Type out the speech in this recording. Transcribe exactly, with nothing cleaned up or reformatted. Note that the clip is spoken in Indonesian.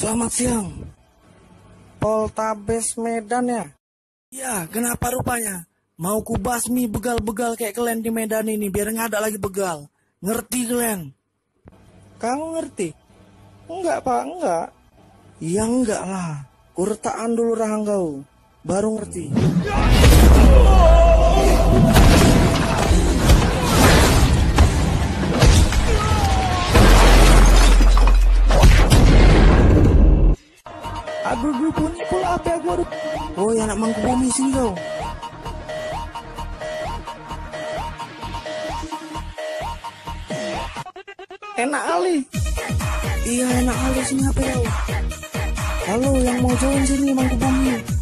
Selamat siang. Poltabes Medan ya? Ya, kenapa rupanya? Mau ku basmi begal-begal kayak kalian di Medan ini biar nggak ada lagi begal. Ngerti kalian? Kamu ngerti? Enggak pak, enggak. Ya enggak lah. Kurtaan dulu rahang kau. Baru ngerti. Aduh, aduh, bunyi pula apa aku aduh. Oh ya anak Mangkubumi sini kau. Enak kali. Iya enak kali sini apa kau. Halo yang mau join sini Mangkubumi.